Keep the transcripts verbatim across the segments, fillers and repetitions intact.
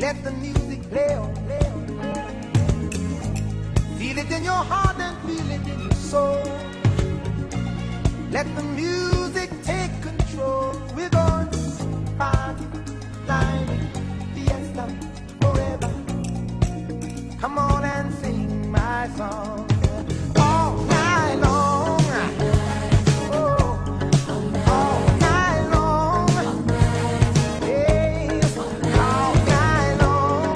Let the music play on, play on, play on. Feel it in your heart and feel it in your soul. Let the music take control. We're going to party, live, fiesta, forever. Come on and sing my song all night long. Oh, all night long. Yes, all night long.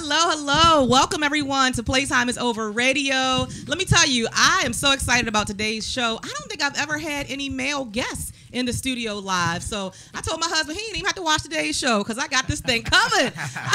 hello, hello. Welcome, everyone, to Playtime is Over Radio. Let me tell you, I am so excited about today's show. I don't think I've ever had any male guests in the studio live. So I told my husband he didn't even have to watch today's show because I got this thing covered.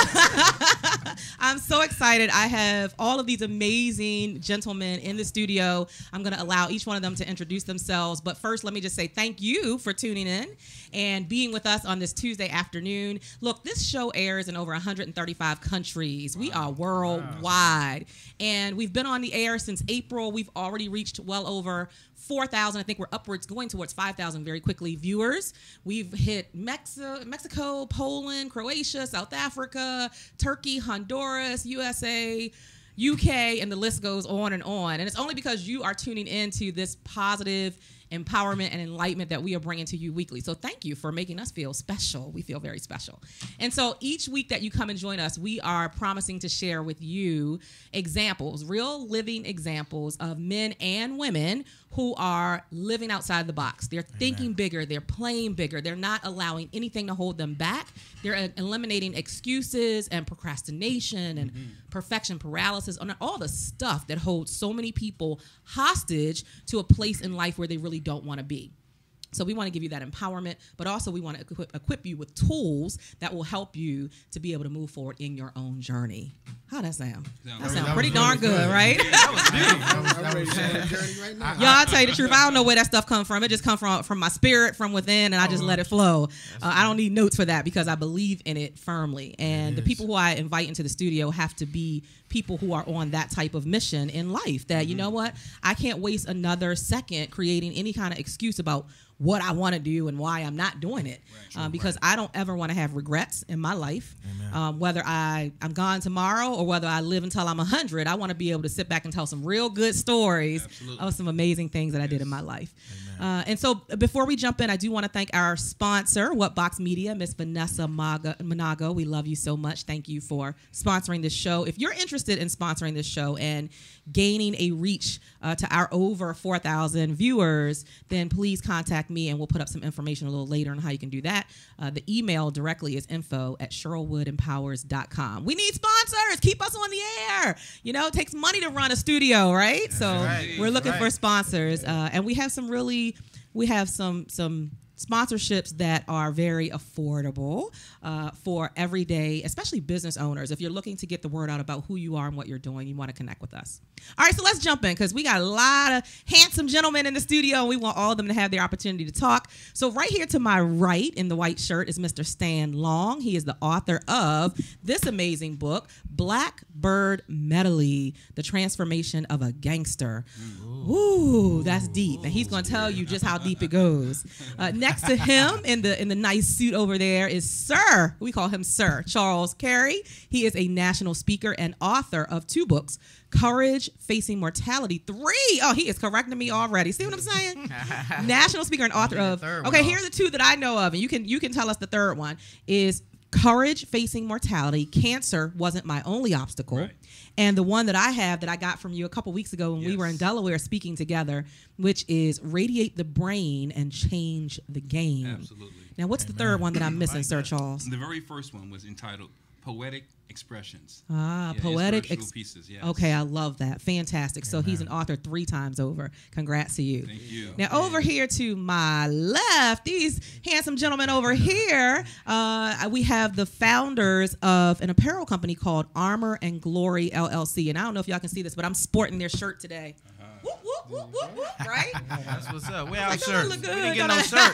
I'm so excited. I have all of these amazing gentlemen in the studio. I'm going to allow each one of them to introduce themselves. But first, let me just say thank you for tuning in and being with us on this Tuesday afternoon. Look, this show airs in over one hundred thirty-five countries. We are worldwide. And we've been on the air since April. We've already reached well over four thousand. I think we're upwards, going towards five thousand very quickly viewers. We've hit Mexico, Mexico, Poland, Croatia, South Africa, Turkey, Honduras, U S A, U K, and the list goes on and on. And it's only because you are tuning into this positive empowerment and enlightenment that we are bringing to you weekly. So thank you for making us feel special. We feel very special. And so each week that you come and join us, we are promising to share with you examples, real living examples of men and women who are living outside the box. They're Amen. Thinking bigger. They're playing bigger. They're not allowing anything to hold them back. They're eliminating excuses and procrastination and mm-hmm. perfection paralysis, and all the stuff that holds so many people hostage to a place in life where they really don't want to be. So we want to give you that empowerment, but also we want to equip, equip you with tools that will help you to be able to move forward in your own journey. How'd that sound? That sounds pretty darn good, right? That was beautiful. I'm ready to start the journey right now. Y'all, I'll tell you the truth. I don't know where that stuff comes from. It just comes from from my spirit, from within, and I just let it flow. Uh, I don't need notes for that because I believe in it firmly. And the people who I invite into the studio have to be people who are on that type of mission in life. That, you know what? I can't waste another second creating any kind of excuse about what I want to do and why I'm not doing it. Right, um, because right. I don't ever want to have regrets in my life. Um, whether I, I'm gone tomorrow or whether I live until I'm one hundred, I want to be able to sit back and tell some real good stories Absolutely. Of some amazing things that yes. I did in my life. Uh, and so before we jump in, I do want to thank our sponsor, What Box Media, Miss Vanessa Maga, Monago. We love you so much. Thank you for sponsoring this show. If you're interested in sponsoring this show and gaining a reach uh, to our over four thousand viewers, then please contact me and we'll put up some information a little later on how you can do that. Uh, the email directly is info at sherylwood empowers dot com. We need sponsors. Keep us on the air. You know, it takes money to run a studio, right? That's so right. we're looking right. for sponsors. Uh, and we have some really, we have some, some, sponsorships that are very affordable uh, for everyday, especially business owners. If you're looking to get the word out about who you are and what you're doing, you want to connect with us. All right, so let's jump in because we got a lot of handsome gentlemen in the studio and we want all of them to have the opportunity to talk. So right here to my right in the white shirt is Mister Stan Long. He is the author of this amazing book, Blackbird Medley, The Transformation of a Gangster. Ooh, Ooh that's deep. And he's going to tell you just how deep it goes. Uh, next to him in the in the nice suit over there is Sir, we call him Sir, Charles Carey. He is a national speaker and author of two books, Courage, Facing Mortality. Three. Oh, he is correcting me already. See what I'm saying? National speaker and author of. Okay, here are the two that I know of, and you can you can tell us the third one is Courage, Facing Mortality. Cancer Wasn't My Only Obstacle. Right. And the one that I have that I got from you a couple weeks ago when yes. we were in Delaware speaking together, which is Radiate the Brain and Change the Game. Absolutely. Now, what's Amen. The third one that I'm missing, like Sir Charles? The very first one was entitled Poetic Expressions. Ah, yeah, poetic ex- pieces. Yes. Okay, I love that. Fantastic. So Amen. He's an author three times over. Congrats to you. Thank you. Now, over here to my left, these handsome gentlemen over here, uh, we have the founders of an apparel company called Armor and Glory L L C. And I don't know if y'all can see this, but I'm sporting their shirt today. Uh-huh. Whoop, whoop, whoop, whoop, whoop, right? That's what's up. Where our like, shirts? Look good, we didn't get no shirts.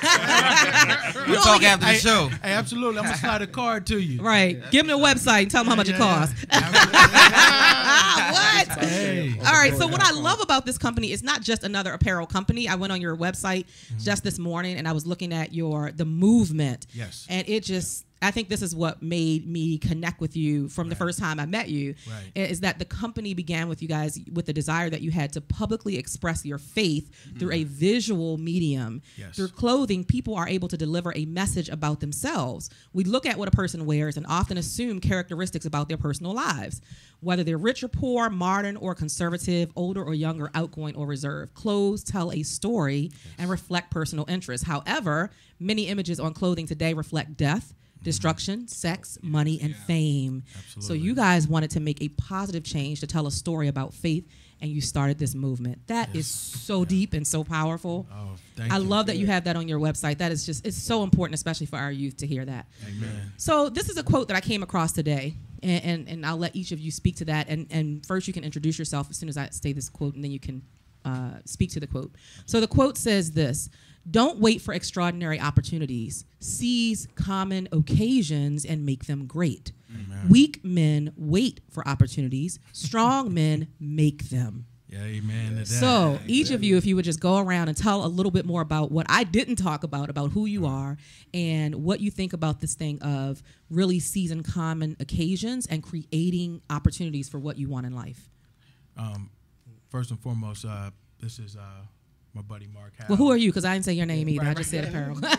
We'll talk after the show. Hey, absolutely. I'm going to slide a card to you. Right. Give them the website and tell them how much yeah, it costs. Yeah. What? Hey. All right. So what I love about this company is not just another apparel company. I went on your website mm-hmm. just this morning and I was looking at your the movement. Yes. And it just I think this is what made me connect with you from right. the first time I met you, right. is that the company began with you guys with the desire that you had to publicly express your faith mm-hmm. through a visual medium. Yes. Through clothing, people are able to deliver a message about themselves. We look at what a person wears and often assume characteristics about their personal lives, whether they're rich or poor, modern or conservative, older or younger, outgoing or reserved. Clothes tell a story yes. and reflect personal interests. However, many images on clothing today reflect death, destruction, sex, money, and Yeah. fame. Absolutely. So you guys wanted to make a positive change to tell a story about faith, and you started this movement. That is so deep and so powerful. Oh, thank I you. love that you have that on your website. That is just, it's so important, especially for our youth to hear that. Amen. So this is a quote that I came across today, and, and, and I'll let each of you speak to that. And, and first you can introduce yourself as soon as I say this quote, and then you can uh, speak to the quote. So the quote says this: "Don't wait for extraordinary opportunities. Seize common occasions and make them great. Amen. Weak men wait for opportunities. Strong men make them." Yeah, amen to that. So each of you, if you would just go around and tell a little bit more about what I didn't talk about, about who you are and what you think about this thing of really seizing common occasions and creating opportunities for what you want in life. Um, first and foremost, uh, this is uh, my buddy Mark Howell. Well, who are you? Because I didn't say your name either. I just said apparel. Go,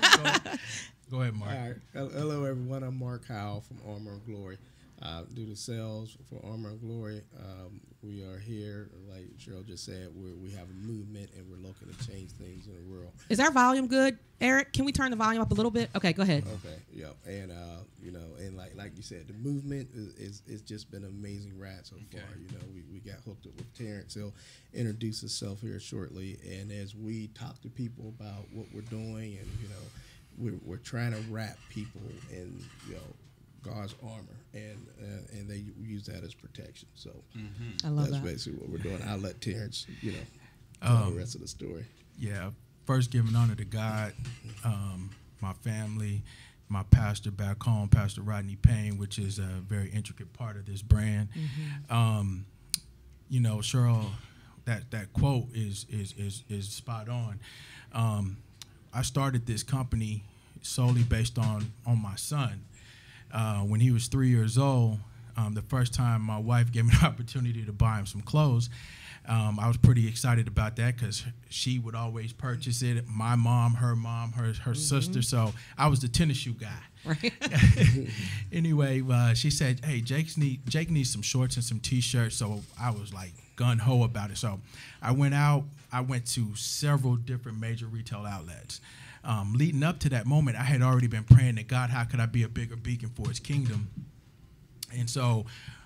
go ahead, Mark. All right. Hel- Hello, everyone. I'm Mark Howell from Armor and Glory. Uh, do the sales for Armor and Glory. Um, we are here, like Cheryl just said, we're, we have a movement and we're looking to change things in the world. Is our volume good, Eric? Can we turn the volume up a little bit? Okay, go ahead. Okay, yeah, and uh, you know, and like like you said, the movement is, is it's just been an amazing ride so far. You know, we, we got hooked up with Terrence. He'll introduce himself here shortly, and as we talk to people about what we're doing, and you know, we're we're trying to wrap people in you know God's armor, and uh, and they use that as protection. So I love that's that. basically what we're doing. I'll let Terrence, you know, tell Um, the rest of the story. Yeah, first giving honor to God, um, my family, my pastor back home, Pastor Rodney Payne, which is a very intricate part of this brand. Um, you know, Cheryl, that, that quote is is is is spot on. Um, I started this company solely based on on my son. Uh, when he was three years old, um, the first time my wife gave me the opportunity to buy him some clothes, um, I was pretty excited about that because she would always purchase it. My mom, her mom, her her sister. So I was the tennis shoe guy. Right. Anyway, uh, she said, "Hey, Jake's need Jake needs some shorts and some T-shirts." So I was like gun ho about it. So I went out. I went to several different major retail outlets. Um, leading up to that moment, I had already been praying to God, how could I be a bigger beacon for His kingdom? And so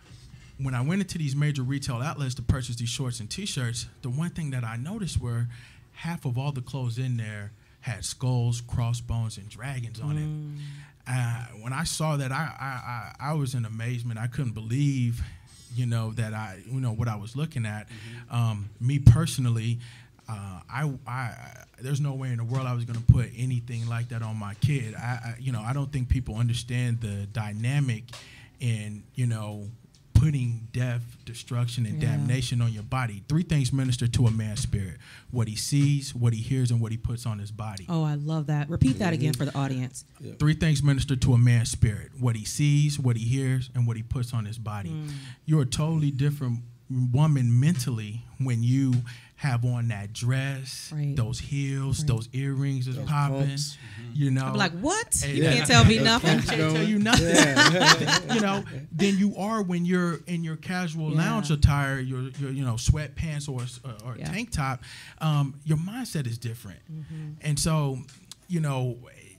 when I went into these major retail outlets to purchase these shorts and T-shirts, the one thing that I noticed were half of all the clothes in there had skulls, crossbones, and dragons on it. Uh, when I saw that, I, I, I, I was in amazement. I couldn't believe, you know, that I, you know, what I was looking at. Mm-hmm. Um, me personally, uh, I, I, there's no way in the world I was going to put anything like that on my kid. I, I, you know, I don't think people understand the dynamic in, you know, putting death, destruction, and Yeah. damnation on your body. Three things minister to a man's spirit: what he sees, what he hears, and what he puts on his body. Oh, I love that. Repeat that again for the audience. Three things minister to a man's spirit: what he sees, what he hears, and what he puts on his body. Mm. You're a totally different woman mentally when you have on that dress, Right. those heels, Right. those earrings is Those popping. pumps. You know, I'm like, what? Hey, You yeah. can't tell me I nothing. can't tell you nothing. You know, than you are when you're in your casual Yeah. lounge attire, your, your you know sweatpants or or Yeah. tank top. Um, your mindset is different, Mm-hmm. and so you know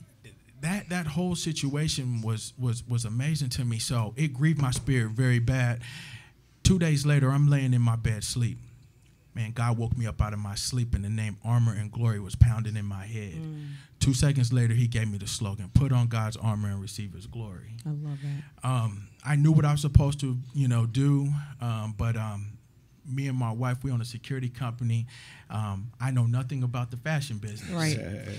that that whole situation was was was amazing to me. So it grieved my spirit very bad. Two days later, I'm laying in my bed sleep. Man, God woke me up out of my sleep, and the name Armor and Glory was pounding in my head. Mm. Two seconds later, He gave me the slogan: "Put on God's armor and receive His glory." I love that. Um, I knew what I was supposed to, you know, do, um, but um, me and my wife, we own a security company. Um, I know nothing about the fashion business, Right.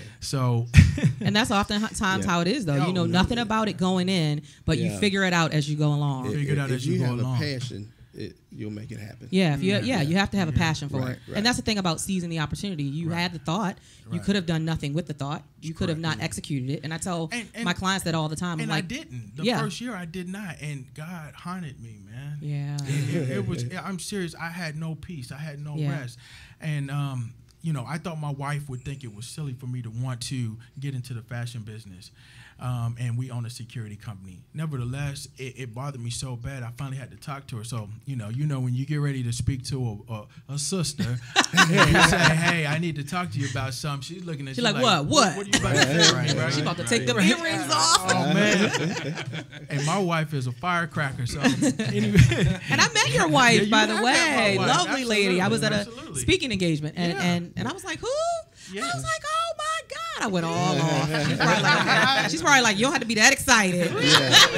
So, And that's oftentimes Yeah. how it is, though. Yeah. You know nothing about it going in, but you Yeah. figure it out as you go along. Figure it out if as you you go have along. a passion, it, you'll make it happen. Yeah, if you yeah, Yeah. you have to have a passion for Right, it. right. And that's the thing about seizing the opportunity. You Right. had the thought. You Right. could have done nothing with the thought. You could have Correct. not executed it. And I tell And- and- my clients that all the time. I'm and like, I didn't. The yeah. first year, I did not, and God haunted me, man. yeah. It, it, it was. I'm serious. I had no peace. I had no Yeah. rest, and um, you know, I thought my wife would think it was silly for me to want to get into the fashion business. um, and we own a security company. Nevertheless, it, it bothered me so bad, I finally had to talk to her. So, you know, you know, when you get ready to speak to a, a, a sister, and you say, hey, I need to talk to you about something, she's looking at She's you like, like, what, what? What are you about to say, right, right? She about to take the earrings off. Oh, man. And my wife is a firecracker, so anyway. And I met your wife, Yeah, you by the have met way. my wife. Lovely lady. I was at a Absolutely. speaking engagement, and, Yeah. and, and I was like, who? Yeah. I was like, oh, my God. I went all off. She's probably like, she's probably like, you don't have to be that excited. no,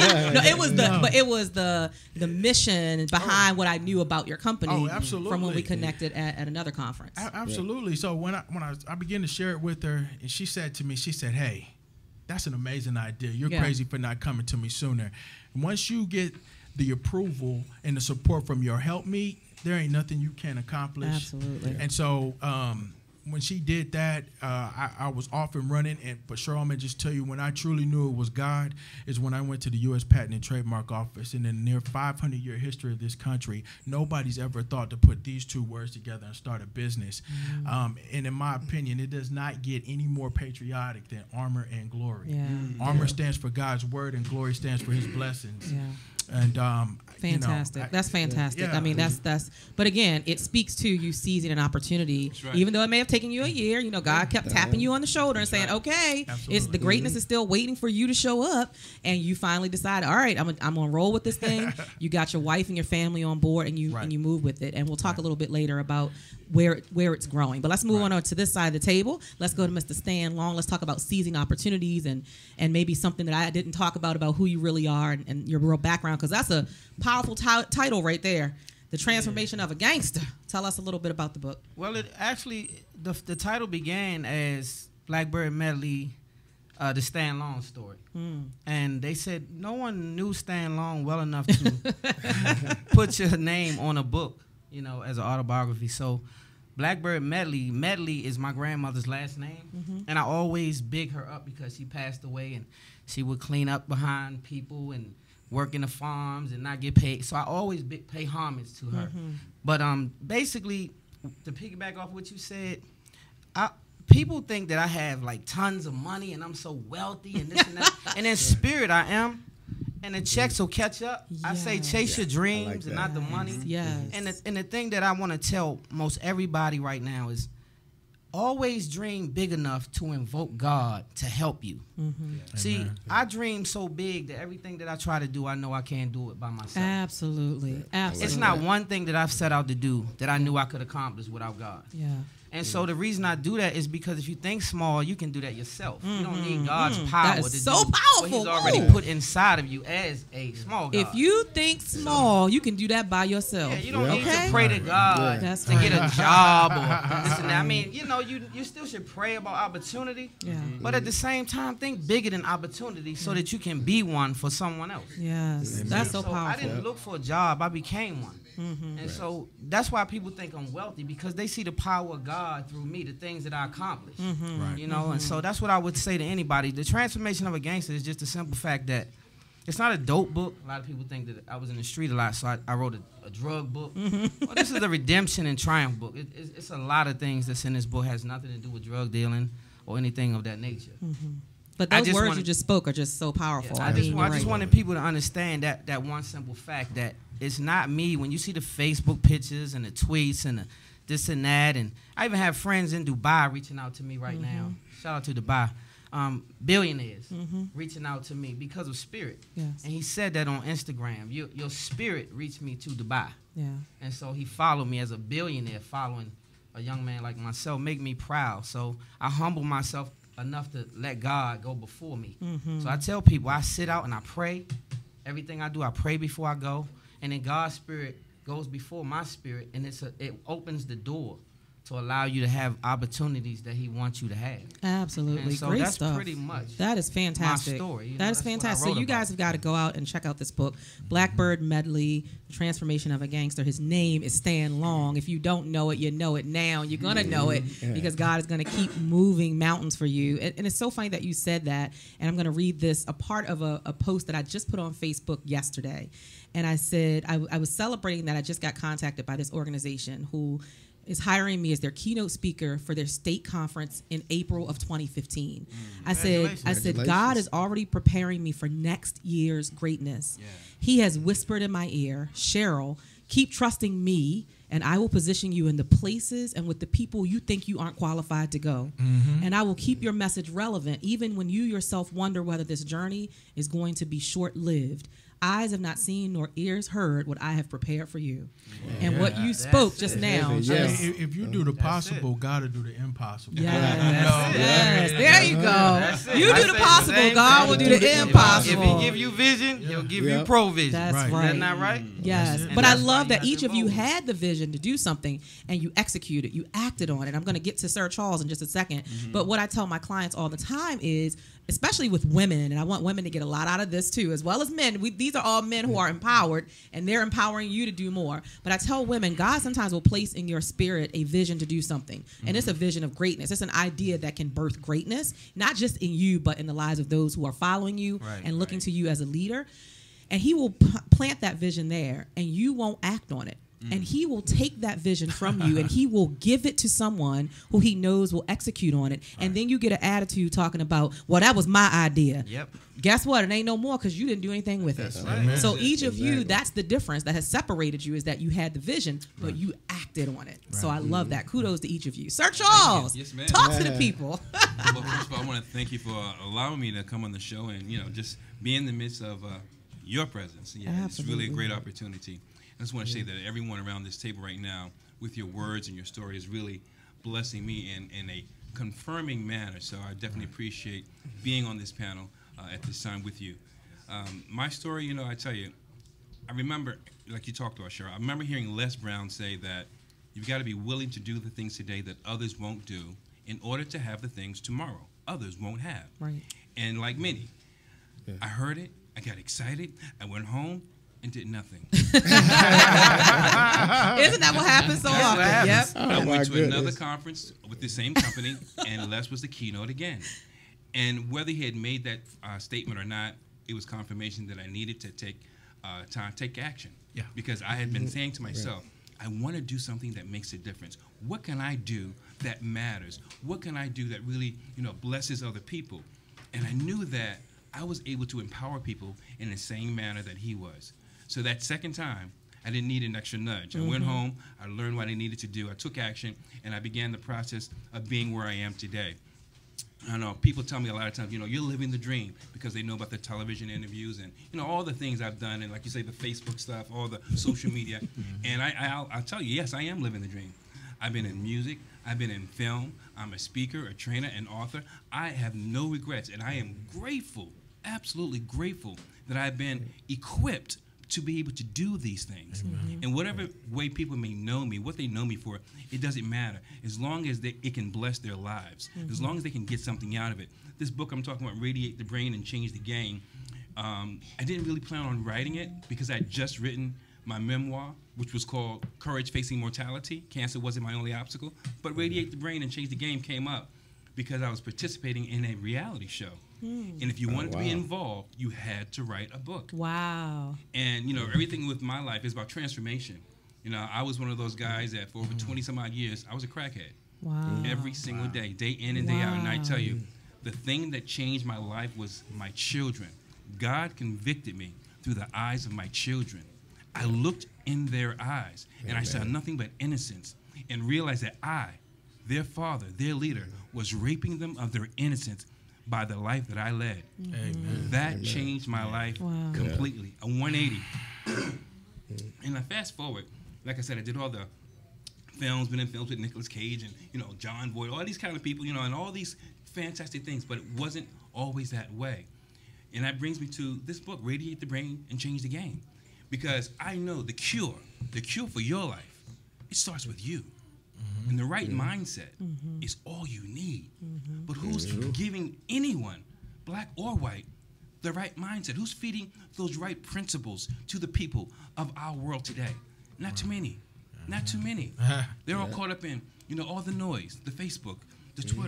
it was the, No. but it was the the mission behind what I knew about your company Oh, absolutely. from when we connected at, at another conference. A- Absolutely. So when I when I, I began to share it with her, and she said to me, she said, "Hey, that's an amazing idea. You're Yeah. crazy for not coming to me sooner. Once you get the approval and the support from your help me, there ain't nothing you can't accomplish." Absolutely. And so um, when she did that, uh, I, I was off and running. And but Cheryl, I'm gonna just tell you, when I truly knew it was God, is when I went to the U S Patent and Trademark Office. And in the near five hundred year history of this country, nobody's ever thought to put these two words together and start a business. Mm-hmm. Um, and in my opinion, it does not get any more patriotic than Armor and Glory. Yeah. Armor stands for God's word, and Glory stands for His blessings. Yeah. And um, Fantastic. You know, I- that's fantastic. Yeah. I mean, that's that's. But again, it speaks to you seizing an opportunity, right. even though it may have taken you a year. You know, God kept tapping you on the shoulder and saying, "Okay, it's Absolutely. the greatness is still waiting for you to show up." And you finally decide, "All right, I'm gonna, I'm gonna roll with this thing." You got your wife and your family on board, and you Right. and you move with it. And we'll talk a little bit later about where it, where it's growing. But let's move on to this side of the table. Let's go to Mister Stan Long. Let's talk about seizing opportunities and and maybe something that I didn't talk about about who you really are and, and your real background, because that's a powerful ti- title right there. The Transformation of a Gangster. Tell us a little bit about the book. Well, it actually the the title began as Blackbird Medley, uh, the Stan Long story, Mm. and they said no one knew Stan Long well enough to put your name on a book, you know, as an autobiography. So, Blackbird Medley, Medley is my grandmother's last name, Mm-hmm. and I always big her up because she passed away, and she would clean up behind people and work in the farms and not get paid. So I always big, pay homage to her. Mm-hmm. But um, basically, to piggyback off what you said, I, people think that I have like tons of money and I'm so wealthy and this and that. And in spirit, I am. And the checks will catch up. I say Yes. chase your dreams like and that. not the money. Yes. And the, and the thing that I want to tell most everybody right now is always dream big enough to invoke God to help you. Mm-hmm. See, Amen. I dream so big that everything that I try to do, I know I can't do it by myself. Absolutely. Absolutely. It's not one thing that I've set out to do that I knew I could accomplish without God. Yeah. And so the reason I do that is because if you think small, you can do that yourself. You don't need God's power That is to so do what powerful. He's already Ooh. put inside of you as a small God. If you think small, you can do that by yourself. Yeah, you don't Yeah. need Okay. to pray to God Yeah. That's to right. get a job or this and that. I mean, you know, you you still should pray about opportunity. Yeah. But at the same time, think bigger than opportunity so that you can be one for someone else. Yes. That's so So I powerful. didn't look for a job, I became one. Mm-hmm. And so that's why people think I'm wealthy, because they see the power of God through me, the things that I accomplished. Mm-hmm. Right. You know, and so that's what I would say to anybody. The Transformation of a Gangster is just the simple fact that it's not a dope book. A lot of people think that I was in the street a lot, so I, I wrote a, a drug book. Mm-hmm. Well, this is a redemption and triumph book. It, it's, it's a lot of things that's in this book has nothing to do with drug dealing or anything of that nature. But I those just words wanted- you just spoke are just so powerful. Yeah, I, I just, mean, wa- I you're just right. wanted people to understand that that one simple fact that it's not me. When you see the Facebook pictures and the tweets and the this and that, and I even have friends in Dubai reaching out to me right now. Shout out to Dubai. Um, billionaires reaching out to me because of spirit. Yes. And he said that on Instagram. Your, your spirit reached me to Dubai. Yeah. And so he followed me as a billionaire, following a young man like myself, make me proud. So I humble myself enough to let God go before me. Mm-hmm. So I tell people, I sit out and I pray. Everything I do, I pray before I go. And then God's spirit goes before my spirit, and it's a, it opens the door to allow you to have opportunities that he wants you to have. Absolutely. And so Great that's stuff. pretty much That is fantastic. story, you know, that is that's what I fantastic. So wrote you guys about. have got to go out and check out this book, Blackbird Medley, The Transformation of a Gangster. His name is Stan Long. If you don't know it, you know it now. You're going to know it because God is going to keep moving mountains for you. And, and it's so funny that you said that. And I'm going to read this, a part of a, a post that I just put on Facebook yesterday. And I said, I, I was celebrating that I just got contacted by this organization who is hiring me as their keynote speaker for their state conference in April of twenty fifteen. Mm. I said, I said, God is already preparing me for next year's greatness. Yeah. He has whispered in my ear, Cheryl, keep trusting me, and I will position you in the places and with the people you think you aren't qualified to go. Mm-hmm. And I will keep your message relevant, even when you yourself wonder whether this journey is going to be short-lived. Eyes have not seen nor ears heard what I have prepared for you. Yeah. And what you spoke That's just it. now. Yes. If, if you do the possible, God will do the impossible. Yes. Yes. yes. There you go. You do the possible, God will do the impossible. If he give you vision, he'll give yep. you provision. That's right. right. Is that not right? Yes. But I love that each of you had the vision to do something and you executed. You acted on it. I'm going to get to Sir Charles in just a second. Mm-hmm. But what I tell my clients all the time is, especially with women, and I want women to get a lot out of this too, as well as men. We, these are all men who are empowered, and they're empowering you to do more. But I tell women, God sometimes will place in your spirit a vision to do something. Mm-hmm. And it's a vision of greatness. It's an idea that can birth greatness, not just in you, but in the lives of those who are following you right, and looking right. to you as a leader. And he will p- plant that vision there, and you won't act on it. Mm. And he will take that vision from you and he will give it to someone who he knows will execute on it. Right. And then you get an attitude talking about, well, that was my idea. Yep. Guess what? It ain't no more because you didn't do anything with that's it. Right. So each of exactly. you, that's the difference that has separated you, is that you had the vision, but right. you acted on it. Right. So I love that. Kudos to each of you. Sir Charles, yes, ma'am. talk yeah. to the people. Well, first of all, I want to thank you for uh, allowing me to come on the show and, you know, just be in the midst of uh, your presence. Yeah, Absolutely. It's really a great opportunity. I just want to yeah. say that everyone around this table right now, with your words and your story, is really blessing me in, in a confirming manner. So I definitely appreciate being on this panel uh, at this time with you. Um, my story, you know, I tell you, I remember, like you talked about, Cheryl, I remember hearing Les Brown say that you've got to be willing to do the things today that others won't do in order to have the things tomorrow others won't have. Right. And like many, yeah. I heard it, I got excited, I went home, and did nothing. Isn't that what happens so often? Yep. Oh, I went to goodness. another conference with the same company, and Les was the keynote again. And whether he had made that uh, statement or not, it was confirmation that I needed to take uh, time, take action. Yeah. Because I had been saying to myself, I want to do something that makes a difference. What can I do that matters? What can I do that really, you know, blesses other people? And I knew that I was able to empower people in the same manner that he was. So that second time, I didn't need an extra nudge. I mm-hmm. went home, I learned what I needed to do, I took action, and I began the process of being where I am today. I know people tell me a lot of times, you know, you're living the dream, because they know about the television interviews and, you know, all the things I've done, and like you say, the Facebook stuff, all the social media. And I, I'll, I'll tell you, yes, I am living the dream. I've been in music, I've been in film, I'm a speaker, a trainer, an author. I have no regrets, and I am grateful, absolutely grateful, that I've been equipped to be able to do these things. Mm-hmm. And whatever way people may know me, what they know me for, it doesn't matter. As long as they, it can bless their lives, mm-hmm. as long as they can get something out of it. This book I'm talking about, Radiate the Brain and Change the Game, um, I didn't really plan on writing it because I had just written my memoir, which was called Courage Facing Mortality. Cancer wasn't my only obstacle. But Radiate the Brain and Change the Game came up because I was participating in a reality show. Mm. And if you wanted oh, wow. to be involved, you had to write a book. Wow. And, you know, everything with my life is about transformation. You know, I was one of those guys that for over twenty some odd years, I was a crackhead. Wow. Every single wow. day, day in and day wow. out. And I tell you, the thing that changed my life was my children. God convicted me through the eyes of my children. I looked in their eyes, and Amen. I saw nothing but innocence, and realized that I, their father, their leader, was raping them of their innocence by the life that I led. Amen. That Amen. changed my life wow. completely, a one eighty. And I fast forward, like I said, I did all the films, been in films with Nicolas Cage and, you know, John Boyd, all these kind of people, you know, and all these fantastic things, but it wasn't always that way. And that brings me to this book, Radiate the Brain and Change the Game. Because I know the cure, the cure for your life, it starts with you. Mm-hmm. And the right mm-hmm. mindset mm-hmm. is all you need. Mm-hmm. But who's mm-hmm. giving anyone, black or white, the right mindset? Who's feeding those right principles to the people of our world today? Not too many. Not too many. They're all caught up in, you know, all the noise, the Facebook, the Twitter,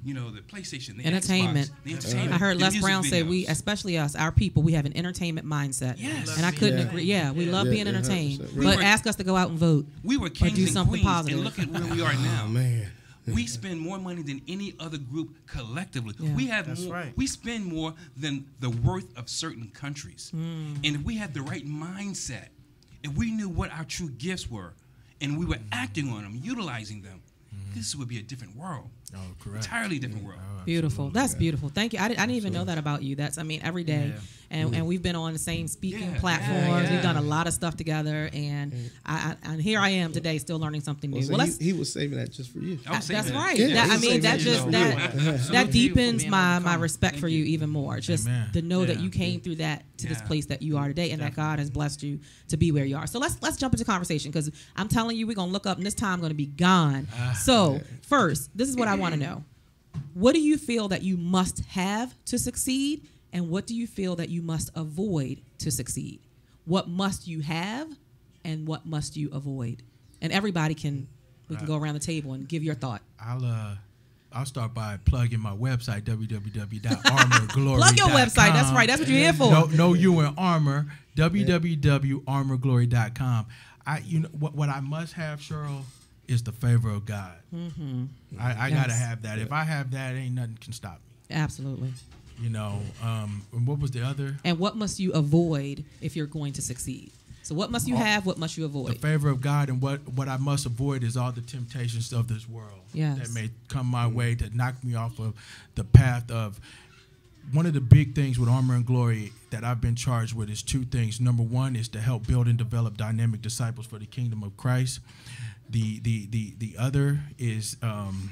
you know, the PlayStation, the Entertainment. Xbox, the entertainment. I heard the Les music Brown say videos. we, especially us, our people, we have an entertainment mindset. Yes. And I couldn't Yeah. agree. Yeah, we love Yeah, being yeah, entertained. one hundred percent. But We were- ask us to go out and vote. We were kings do and something queens, positive. and look at where we are now. Oh man. We spend more money than any other group collectively. Yeah. We have That's more, right. we spend more than the worth of certain countries. Mm. And if we had the right mindset, if we knew what our true gifts were, and we were acting on them, utilizing them, this would be a different world. Oh, correct. Entirely different world. Beautiful. That's beautiful. Thank you. I, did, I didn't even know that about you. That's, I mean, every day. Yeah. And, and we've been on the same speaking Yeah, platforms. yeah, We've done a yeah. lot of stuff together. And I, I, and here I am today still learning something new. Well, so well, he, let's, he was saving that just for you. I was saying that's that. right. Yeah, That, I he's mean, saying that that, just, you know, that, Salute that to you for deepens being my, my overcome. respect for you even more. Just Amen. to know that Yeah. you came through that to this Yeah. place that you are today and that God has blessed you to be where you are. So let's let's jump into conversation because I'm telling you, we're going to look up and this time going to be gone. So first, this is what I want to know. What do you feel that you must have to succeed, and what do you feel that you must avoid to succeed? What must you have, and what must you avoid? And everybody can, we can go around the table and give your thought. I'll uh, I'll start by plugging my website w w w dot armor glory dot com. Plug your website. That's right. That's what you're here for. No, no, you in armor. w w w dot armor glory dot com. I, you know, what what I must have, Cheryl, is the favor of God. Mm-hmm. I, I Yes. gotta have that. If I have that, ain't nothing can stop me. Absolutely. You know. Um, and what was the other? And what must you avoid if you're going to succeed? So what must you have? What must you The avoid? favor of God, and what what I must avoid is all the temptations of this world Yes. that may come my way to knock me off of the path of. One of the big things with Armor and Glory that I've been charged with is two things. Number one is to help build and develop dynamic disciples for the kingdom of Christ. The the the the other is um,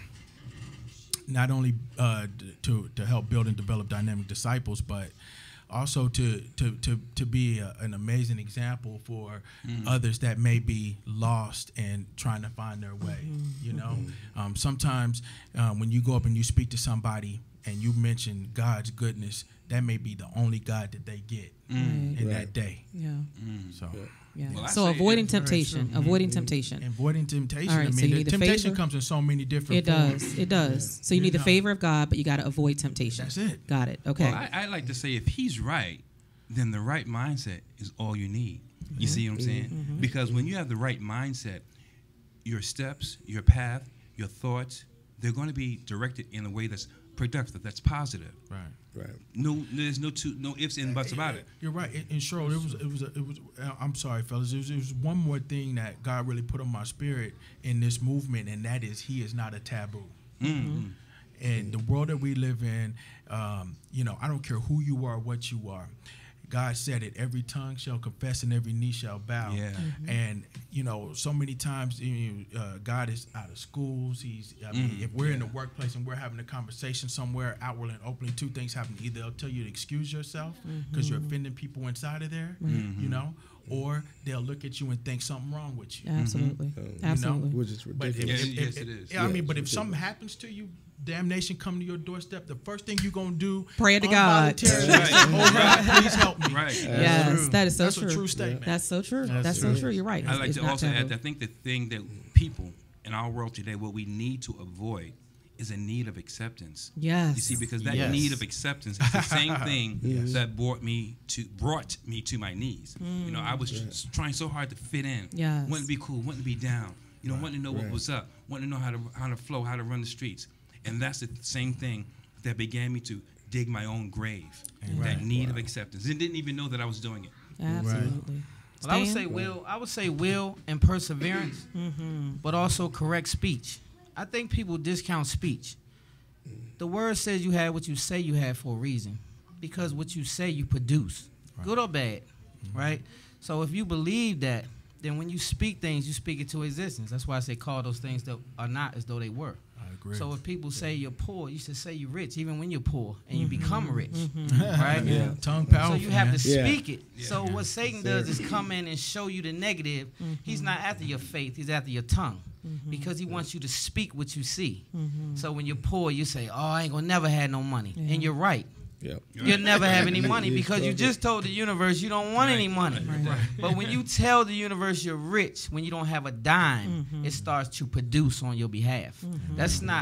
not only uh, d- to to help build and develop dynamic disciples, but also to to to to be a, an amazing example for others that may be lost and trying to find their way. You know, um, sometimes um, when you go up and you speak to somebody and you mention God's goodness, that may be the only God that they get in Right. that day. Yeah. So. Yeah. Well, I so say avoiding it's very temptation. Avoiding temptation. Avoiding temptation. All right, I so mean, you the need the temptation favor? comes in so many different It forms. does. It does. So you You need the know. favor of God, but you got to avoid temptation. That's it. Got it. Okay. Well, I, I like to say if he's right, then the right mindset is all you need. You see what I'm saying? Mm-hmm. Because when you have the right mindset, your steps, your path, your thoughts, they're going to be directed in a way that's productive, that's positive. Right. Right. No, there's no two, no ifs and buts about it. You're right. And, and Cheryl, it was, it was, a, it was. uh, I'm sorry, fellas. It was, it was one more thing that God really put on my spirit in this movement, and that is He is not a taboo. Mm-hmm. And the world that we live in, um, you know, I don't care who you are, what you are. God said it. Every tongue shall confess, and every knee shall bow. Yeah. And you know, so many times, you know, uh, God is out of schools. He's. I mean, Mm, if we're in the workplace and we're having a conversation somewhere, outwardly and openly, two things happen. Either they'll tell you to excuse yourself because you're offending people inside of there, you know, or they'll look at you and think something wrong with you. Absolutely. Mhm. Absolutely. Which is But if, ridiculous. if, Yes, if- yes, it if- is. yeah, I Yeah, mean, but it's if something ridiculous. happens to you, damnation come to your doorstep. The first thing you're gonna do, Pray to God. involuntarily That's say, right. "Oh God, please help me." Right. Yes, true. that is so That's true. a true statement. That's so true. That's That's, true. so true. You're right. I It's- like it's to not also taboo. add, I think the thing that people in our world today, what we need to avoid is a need of acceptance. Yes. You see, because that Yes. need of acceptance is the same thing that brought me to brought me to my knees. You know, I was s- trying so hard to fit in. Yes. Wanting to be cool, wanting to be down. You know, wanting to know what Right. was up, wanting to know how to how to flow, how to run the streets. And that's the same thing that began me to dig my own grave. That Right. need of acceptance. And didn't even know that I was doing it. Absolutely. Well, I would Stan? say will. I would say will and perseverance, but also correct speech. I think people discount speech. The word says you have what you say you have for a reason, because what you say you produce, good or bad, right? So if you believe that, then when you speak things, you speak it to existence. That's why I say call those things that are not as though they were. I agree. So if people say you're poor, you should say you're rich, even when you're poor, and you become rich, right? yeah. Tongue powerful. So you have man. to Yeah. speak it. Yeah. So what Satan does is come in and show you the negative. He's not after your faith. He's after your tongue, because he wants you to speak what you see. So when you're poor, you say, "Oh, I ain't gonna never have no money," and you're right. Yep. You'll never have any money You because you struggle. just told the universe you don't want any money. But when you tell the universe you're rich, when you don't have a dime, it starts to produce on your behalf. That's not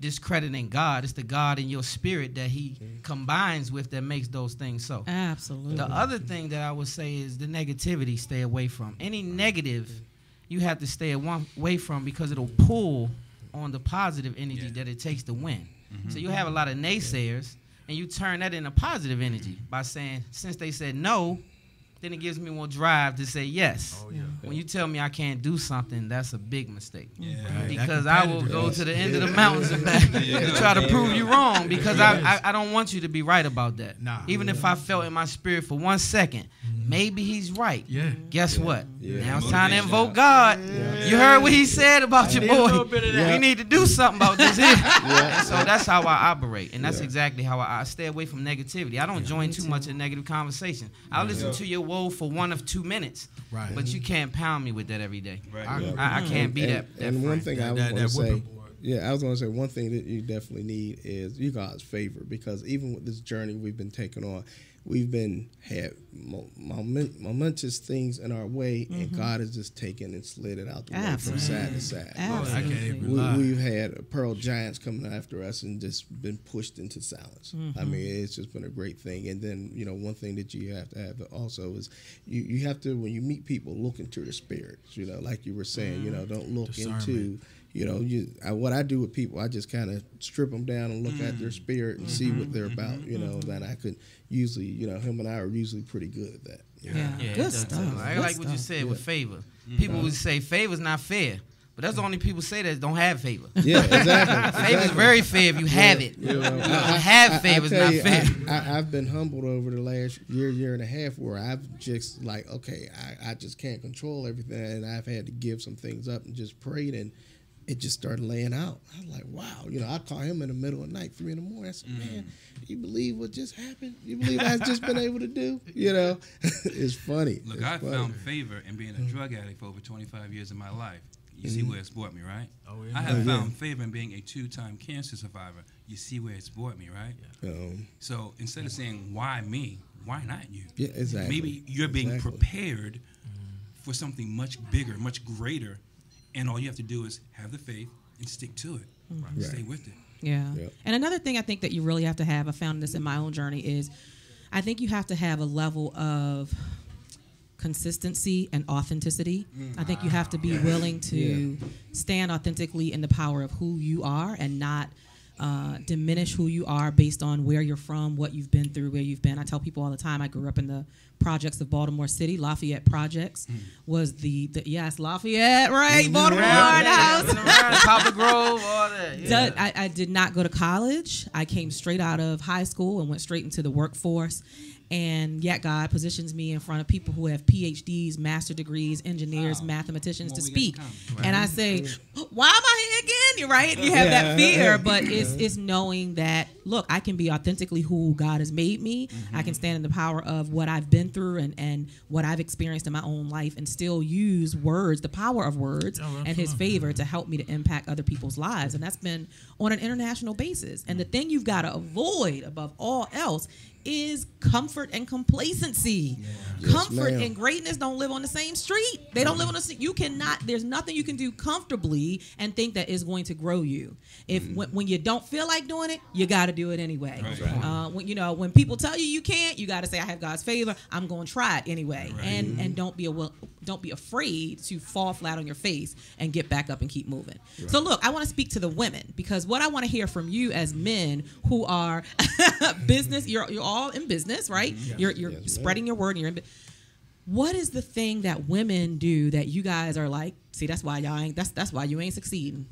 discrediting God. It's the God in your spirit that he combines with that makes those things so. Absolutely. The other thing that I would say is the negativity, stay away from. Any negative you have to stay away from because it'll pull on the positive energy Yeah. that it takes to win. So you have a lot of naysayers, and you turn that into positive energy by saying, since they said no, then it gives me more drive to say yes. Oh, yeah. When you tell me I can't do something, that's a big mistake. Yeah. Right. Because That I will go competitive- to the end of the mountains and back to try to prove you wrong because I, I, I don't want you to be right about that. Nah. Even if I felt in my spirit for one second, maybe he's right. Yeah. Guess what? Yeah. Now it's time to Motivation. invoke God. You heard what he said about your need a boy. little bit of that. We need to do something about this here. And so that's how I operate, and that's exactly how I, I stay away from negativity. I don't join too much in negative conversation. I'll listen to your woe for one of two minutes, Right. but you can't pound me with that every day. Right. I- I, I can't be and, that. that and one frank. thing I That- was that- going to that say, whipping boy. yeah, I was going to say one thing that you definitely need is you God's favor, because even with this journey we've been taking on, we've been had mo- moment, momentous things in our way, and God has just taken and slid it out the way from side to side. I can't Absolutely. even We, lie. we've had pearl giants coming after us and just been pushed into silence. I mean, it's just been a great thing. And then, you know, one thing that you have to have also is you, you have to, when you meet people, look into their spirits. You know, like you were saying, you know, don't look Discernment. into, you know, you, I, what I do with people, I just kind of strip them down and look at their spirit and see what they're about. You know, that I could usually, you know, him and I are usually pretty good at that. you know. Yeah. Yeah, it Good does. stuff. I Good like what you stuff. said with favor. People would say favor's not fair, but that's the only people say that don't have favor. Yeah, exactly. Favor's very fair if you have it. You know, You don't have favor's tell not you, fair. I, I, I've been humbled over the last year, year and a half, where I've just like, okay, I, I just can't control everything, and I've had to give some things up and just prayed, and it just started laying out. I was like, wow, you know, I call him in the middle of the night, three in the morning. I said, man, you believe what just happened? You believe I've just been able to do? You know, it's funny. Look, It's I funny. found favor in being a drug addict for over twenty-five years of my life. You see where it's brought me, right? Oh, yeah. I have Oh, yeah. found favor in being a two-time cancer survivor. You see where it's brought me, right? Um, So instead of saying, why me? Why not you? yeah, exactly. Maybe you're being Exactly. prepared for something much bigger, much greater, and all you have to do is have the faith and stick to it. Right. Stay with it. Yeah. Yeah. And another thing I think that you really have to have, I found this in my own journey, is I think you have to have a level of consistency and authenticity. I think you have to be willing to Yeah. stand authentically in the power of who you are and not uh, diminish who you are based on where you're from, what you've been through, where you've been. I tell people all the time, I grew up in the projects of Baltimore City. Lafayette Projects was the, the, yes, Lafayette, right? Baltimore, Yeah, the house. been around, Poplar Grove, all that. Yeah. Did- I, I did not go to college. I came straight out of high school and went straight into the workforce. And yet God positions me in front of people who have P H Ds, master degrees, engineers, Wow. mathematicians What to we got in speak. common. And I say, why am I here again? You're right. You have that fear, but it's it's knowing that, look, I can be authentically who God has made me. I can stand in the power of what I've been through and, and what I've experienced in my own life and still use words, the power of words Oh, and his absolutely. favor to help me to impact other people's lives. And that's been on an international basis. And the thing you've got to avoid above all else is comfort and complacency. Yes, Comfort ma'am. and greatness don't live on the same street. They don't live on the same. You cannot. There's nothing you can do comfortably and think that is going to grow you. If when, when you don't feel like doing it, you got to do it anyway. Right. Uh, when you know when people tell you you can't, you got to say I have God's favor. I'm going to try it anyway. Right. And and don't be a will, don't be afraid to fall flat on your face and get back up and keep moving. So look, I want to speak to the women because what I want to hear from you as men who are business. You're you're all in business, right? You're you're Yes, ma'am. spreading your word and you're in. bu- What is the thing that women do that you guys are like? See, that's why y'all ain't. That's that's why you ain't succeeding.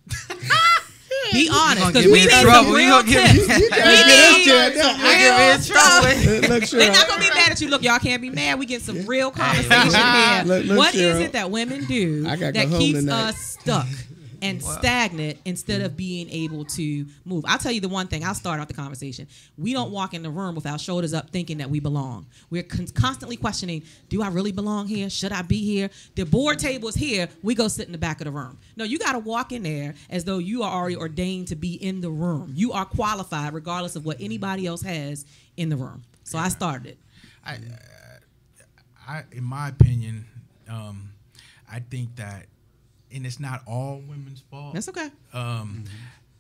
Be honest, gonna because get we me in need some trouble. You real gonna get me- tips. You We gotta get need up there. No, some I- Get me real in stuff. trouble. Look, Cheryl, They're not gonna be mad at you. Look, y'all can't be mad. We get some real conversation here. Look, look, What is Cheryl. it that women do I gotta that go home keeps tonight. us stuck and stagnant instead of being able to move? I'll tell you the one thing. I'll start out the conversation. We don't walk in the room with our shoulders up thinking that we belong. We're con- constantly questioning, do I really belong here? Should I be here? The board table is here. We go sit in the back of the room. No, you got to walk in there as though you are already ordained to be in the room. You are qualified regardless of what anybody else has in the room. So I started it. I, I, in my opinion, um, I think that, and it's not all women's fault. That's okay. Um,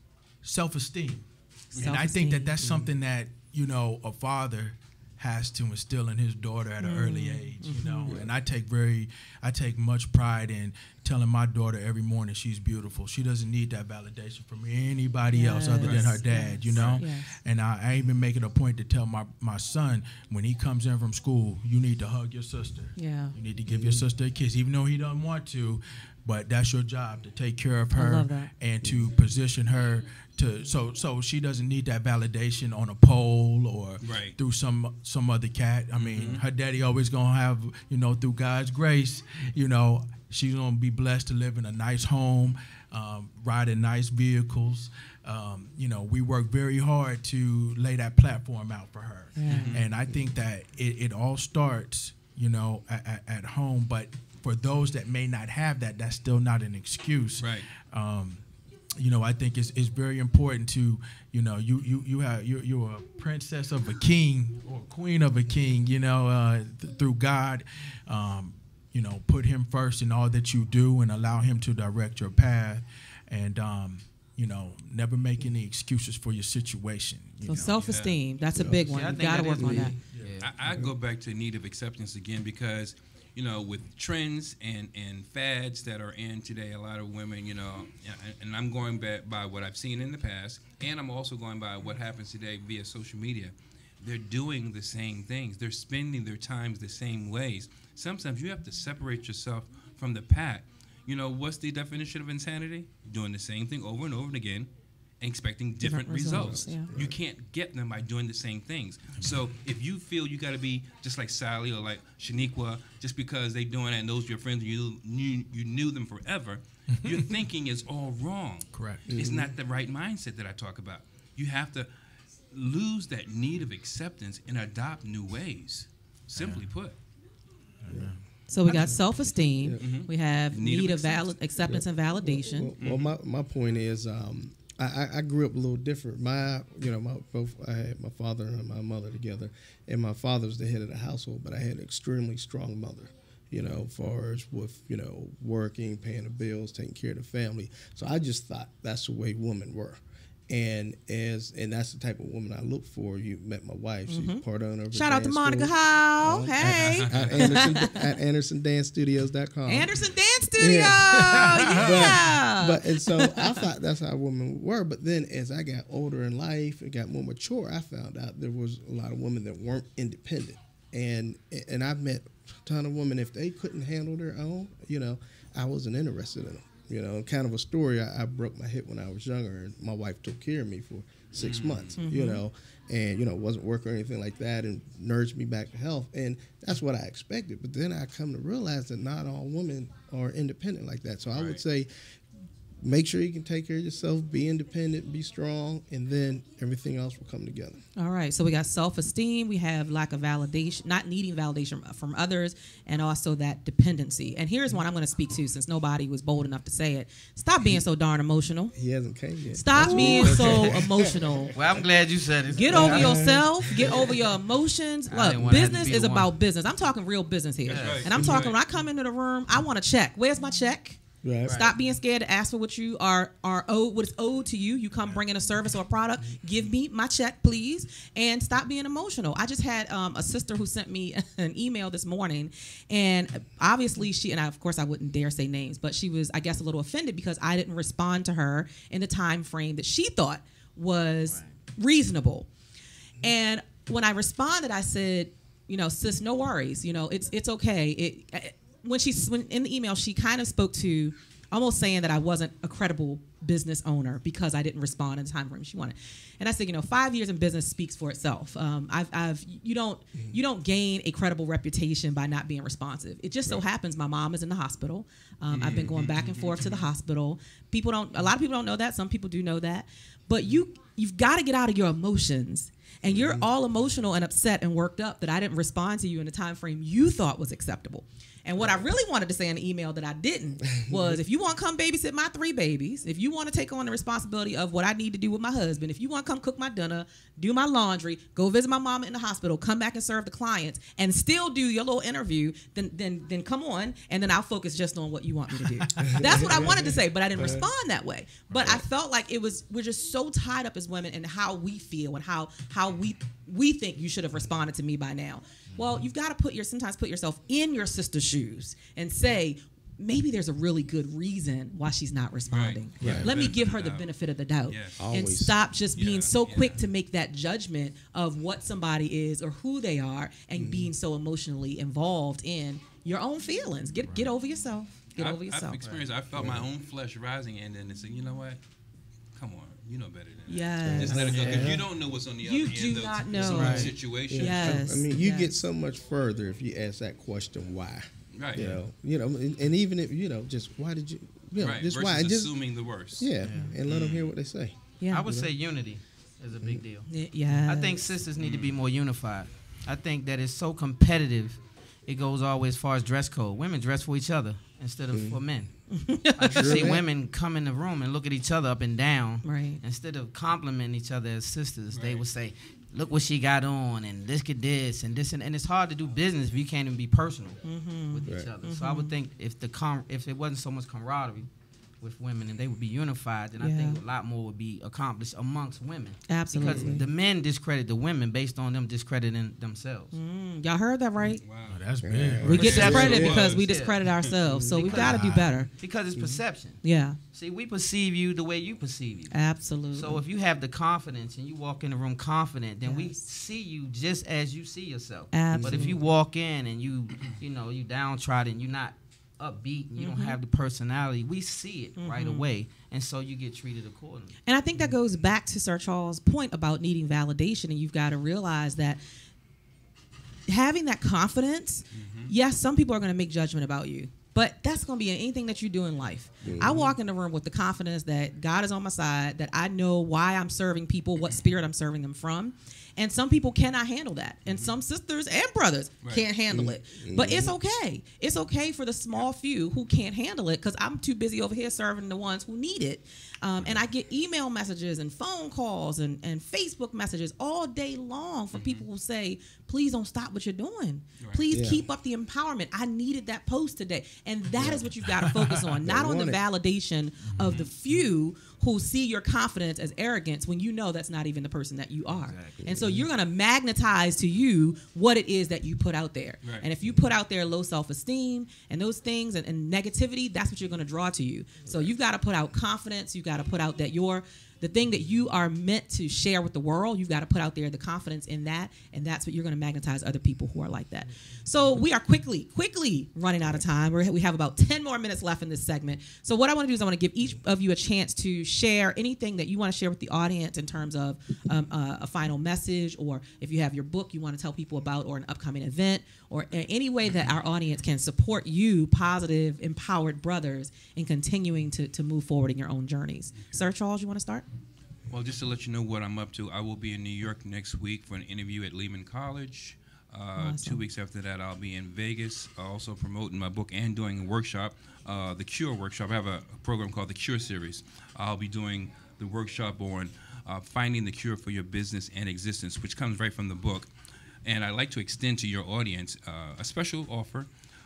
self-esteem. And I think that that's Mm-hmm. something that, you know, a father has to instill in his daughter at an early age, you know. Mm-hmm. And I take very, I take much pride in telling my daughter every morning she's beautiful. She doesn't need that validation from anybody else other than her Yes, dad, you yes, know. yes. And I, I even make it a point to tell my, my son when he comes in from school, you need to hug your sister. Yeah. You need to give your sister a kiss, even though he doesn't want to. But that's your job, to take care of I her love that. and to position her to so so she doesn't need that validation on a pole or Right. through some some other cat. I mean, her daddy always gonna have, you know, through God's grace, you know, she's gonna be blessed to live in a nice home, um, ride in nice vehicles. Um, you know, we work very hard to lay that platform out for her, and I think that it, it all starts, you know, at, at, at home. But for those that may not have that, that's still not an excuse. Right. Um, you know, I think it's, it's very important to, you know, you you you have you're, you're a princess of a king or queen of a king. You know, uh, th- through God, um, you know, put Him first in all that you do and allow Him to direct your path, and um, you know, never make any excuses for your situation. You So know? self-esteem, that's a big one. Yeah, I You think got to that work is on big. that. Yeah. I, I go back to need of acceptance again because, you know, with trends and, and fads that are in today, a lot of women, you know, and, and I'm going back by what I've seen in the past, and I'm also going by what happens today via social media. They're doing the same things. They're spending their times the same ways. Sometimes you have to separate yourself from the pack. You know, what's the definition of insanity? Doing the same thing over and over and again and expecting different, Different results, results. yeah. You can't get them by doing the same things. So if you feel you got to be just like Sally or like Shaniqua, just because they doing it and those are your friends, you knew you knew them forever, your thinking is all wrong. Correct. It's not the right mindset that I talk about. You have to lose that need of acceptance and adopt new ways. Simply put. So we got self-esteem. We have Need of need of acceptance. valid acceptance and validation. Well, well my, my point is, um, I, I, I grew up a little different. My, you know, my both I had my father and my mother together, and my father was the head of the household, but I had an extremely strong mother. You know, as far as with you know working, paying the bills, taking care of the family. So I just thought that's the way women were. And as and that's the type of woman I look for. You met my wife; she's part owner of a Mm-hmm. Shout out to dance Monica school. Howe. Um, Hey. at, at Anderson at Anderson Dance Studios dot com. Anderson Dance Studio. Yeah. But and so I thought that's how women were. But then as I got older in life and got more mature, I found out there was a lot of women that weren't independent. And and I've met a ton of women, if they couldn't handle their own, you know, I wasn't interested in them. You know, kind of a story, I, I broke my hip when I was younger, and my wife took care of me for six months, you know, and, you know, wasn't working or anything like that, and nursed me back to health. And that's what I expected. But then I come to realize that not all women are independent like that. So I would Right. say make sure you can take care of yourself, be independent, be strong, and then everything else will come together. All right. So we got self-esteem. We have lack of validation, not needing validation from others, and also that dependency. And here's one I'm going to speak to since nobody was bold enough to say it. Stop being so darn emotional. He hasn't came yet. Stop being so emotional. Well, I'm glad you said it. Get over yourself. Get over your emotions. I Look, didn't wanna have to business be is the one. about business. I'm talking real business here. That's right. And I'm That's talking, right. when I come into the room, I want a check. Where's my check? Right. Stop being scared to ask for what you are are owed, what is owed to you. You come bringing a service or a product. Give me my check, please, and stop being emotional. I just had um, a sister who sent me an email this morning, and obviously she and I, of course, I wouldn't dare say names, but she was, I guess, a little offended because I didn't respond to her in the time frame that she thought was reasonable. And when I responded, I said, you know, sis, no worries. You know, it's it's okay. It. When she when in the email, she kind of spoke to almost saying that I wasn't a credible business owner because I didn't respond in the time frame she wanted. And I said, you know, five years in business speaks for itself. Um, I've, I've you don't you don't gain a credible reputation by not being responsive. It just so happens my mom is in the hospital. Um, I've been going back and forth to the hospital. People don't. A lot of people don't know that. Some people do know that. But you you've got to get out of your emotions and you're all emotional and upset and worked up that I didn't respond to you in the time frame you thought was acceptable. And what I really wanted to say in the email that I didn't was, if you want to come babysit my three babies, if you want to take on the responsibility of what I need to do with my husband, if you want to come cook my dinner, do my laundry, go visit my mama in the hospital, come back and serve the clients, and still do your little interview, then then then come on, and then I'll focus just on what you want me to do. That's what I wanted to say, but I didn't respond that way. But I felt like it was, we're just so tied up as women in how we feel and how how we we think you should have responded to me by now. Well, you've got to put your sometimes put yourself in your sister's shoes and say, maybe there's a really good reason why she's not responding. Right. Right. Let me give her the benefit of the doubt. Yes. And Always. stop just being Yeah, so yeah. quick to make that judgment of what somebody is or who they are, and being so emotionally involved in your own feelings. Get get over yourself. Get I've, over yourself. I've experienced. I felt my own flesh rising, and then they said, "You know what? Come on, you know better than that. Yes. Just let it go, 'cause Yeah. you don't know what's on the You other do end of not some know. of Right. the situation." Yes. I mean, you yes. get so much further if you ask that question, why? Right. You know, you know, and, and even if you know, just why did you, you know, Right. just Versus why, and just assuming the worst. yeah, and let them hear what they say. Yeah. I would say unity is a big deal. Yeah. I think sisters need to be more unified. I think that it's so competitive. It goes all the way as far as dress code. Women dress for each other instead of for men. I True see that. women come in the room and look at each other up and down. Right. Instead of complimenting each other as sisters, they Right. would say, "Look what she got on," and this could this and this and, and it's hard to do business if you can't even be personal with each Right. other. So I would think if the com- if it wasn't so much camaraderie with women and they would be unified, then I think Yeah. a lot more would be accomplished amongst women. Absolutely. Because the men discredit the women based on them discrediting themselves. Mm, y'all heard that right? Wow. Oh, that's big. Yeah. We get Perception. discredited Yeah. because we Yeah. discredit ourselves. So we've Because- got to do better. Because it's perception. Yeah. See, we perceive you the way you perceive you. Absolutely. So if you have the confidence and you walk in the room confident, then we Yes. see you just as you see yourself. Absolutely. But if you walk in and you, you know, you downtrodden, you're not upbeat, and you Mm-hmm. don't have the personality, we see it right away, and so you get treated accordingly. And I think that goes back to Sir Charles' point about needing validation, and you've got to realize that having that confidence, yes, some people are going to make judgment about you, but that's going to be in anything that you do in life. I walk in the room with the confidence that God is on my side, that I know why I'm serving people, what spirit I'm serving them from. And some people cannot handle that. And some sisters and brothers Right. can't handle it. But it's okay. It's okay for the small few who can't handle it, because I'm too busy over here serving the ones who need it. Um, and I get email messages and phone calls and, and Facebook messages all day long from people who say, please don't stop what you're doing. Right. Please Yeah. keep up the empowerment. I needed that post today. And that is what you've got to focus on, not on the want it. validation of the few who see your confidence as arrogance when you know that's not even the person that you are. And so you're going to magnetize to you what it is that you put out there. Right. And if you put out there low self-esteem and those things and, and negativity, that's what you're going to draw to you. So you've got to put out confidence. You've got to put out that you're the thing that you are meant to share with the world. You've got to put out there the confidence in that, and that's what you're going to magnetize other people who are like that. So we are quickly, quickly running out of time. We're, we have about ten more minutes left in this segment. So what I want to do is I want to give each of you a chance to share anything that you want to share with the audience in terms of um, uh, a final message, or if you have your book you want to tell people about, or an upcoming event, or a- any way that our audience can support you, positive, empowered brothers, in continuing to, to move forward in your own journeys. Sir Charles, you want to start? Well, just to let you know what I'm up to, I will be in New York next week for an interview at Lehman College. Uh, Awesome. Two weeks after that, I'll be in Vegas, also promoting my book and doing a workshop, uh, the Cure workshop. I have a, a program called the Cure Series. I'll be doing the workshop on uh, finding the cure for your business and existence, which comes right from the book. And I'd like to extend to your audience uh, a special offer.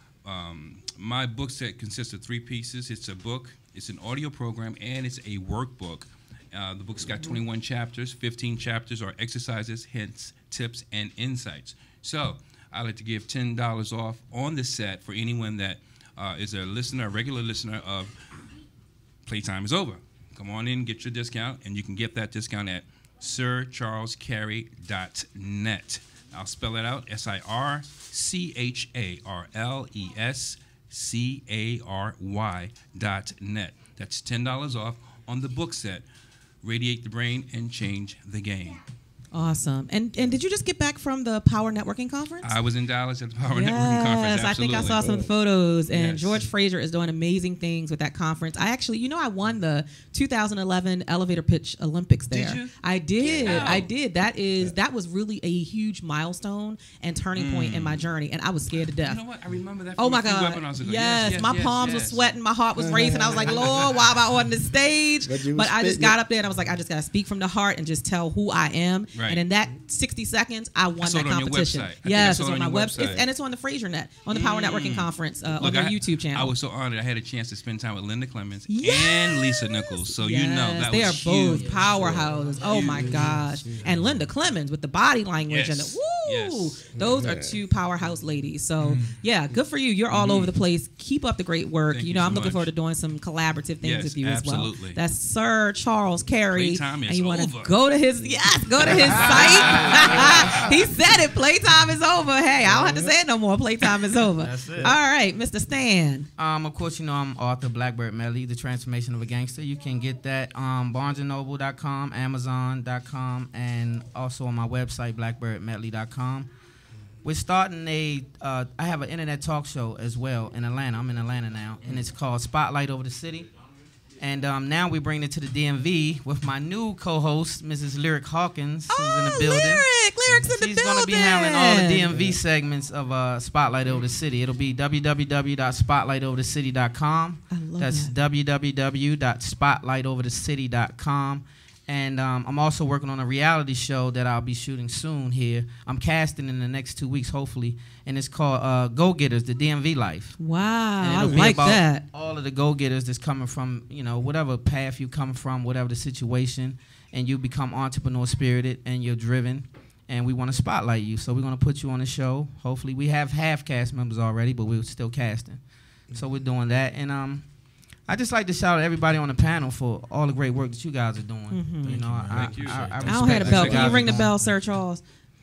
Um, my book set consists of three pieces. It's a book, it's an audio program, and it's a workbook. Uh, the book's got twenty-one chapters. fifteen chapters are exercises, hints, tips, and insights. So I'd like to give ten dollars off on the set for anyone that uh, is a listener, a regular listener of Playtime is Over. Come on in, get your discount, and you can get that discount at sir charles carey dot net. I'll spell it out, S I R C H A R L E S C A R Y dot net. That's ten dollars off on the book set, Radiate the Brain and Change the Game. Awesome. And and did you just get back from the Power Networking Conference? I was in Dallas at the Power yes, Networking Conference. I think Absolutely. I saw some photos, and Yes. George Fraser is doing amazing things with that conference. I actually, you know, I won the two thousand eleven Elevator Pitch Olympics there. Did you? I did. Get out. I did. That is that was really a huge milestone and turning point in my journey, and I was scared to death. You know what? I remember that. Oh from my a few God! webinars ago. Yes, yes, my yes, palms yes. were sweating, my heart was racing. I was like, Lord, why am I on this stage? But you But was I just spitting got it. up there and I was like, I just gotta speak from the heart and just tell who I am. Right. And in that sixty seconds, I won I saw that it on your competition. website. I think I Yes, saw it's it on on my your website, website. and it's on the Fraser Net, on the Power Networking Conference, uh, on Look, their I, YouTube channel. I was so honored. I had a chance to spend time with Linda Clemens Yes! and Lisa Nichols. So you know Yes, that they was are both huge. powerhouses. Oh my gosh! And Linda Clemens with the body language and the Yes. woo. Yes. Those are two powerhouse ladies. So yeah, good for you. You're all over the place. Keep up the great work. Thank you you know, so I'm looking much. forward to doing some collaborative things Yes, with you as absolutely. well. That's Sir Charles Carey. Playtime is and you want to over. go to his yes, go to his site. He said it. Playtime is over. Hey, I don't have to say it no more. Playtime is over. That's it. All right, Mister Stan. Um, of course, you know I'm author Blackbird Medley, The Transformation of a Gangster. You can get that on barnes and noble dot com, amazon dot com, and also on my website, blackbird medley dot com. We're starting a, uh, I have an internet talk show as well in Atlanta. I'm in Atlanta now, and it's called Spotlight Over the City. And um, now we bring it to the D M V with my new co-host, Missus Lyric Hawkins, who's in the Oh, building. Lyric, Lyric's in the She's building. going to be handling all the D M V segments of uh, Spotlight Over the City. It'll be w w w dot spotlight over the city dot com. I love That's that. w w w dot spotlight over the city dot com. And um, I'm also working on a reality show that I'll be shooting soon here. I'm casting in the next two weeks, hopefully. And it's called uh, Go Getters, the D M V Life. Wow, And I it'll be like about that. all of the go-getters that's coming from, you know, whatever path you come from, whatever the situation, and you become entrepreneur spirited and you're driven, and we want to spotlight you. So we're going to put you on the show. Hopefully, we have half cast members already, but we're still casting. So we're doing that. And um, I just like to shout out everybody on the panel for all the great work that you guys are doing. Mm-hmm. You know, I, Thank you. I, I, I don't have the respect bell. what Can guys you ring the are bell, doing. Sir Charles?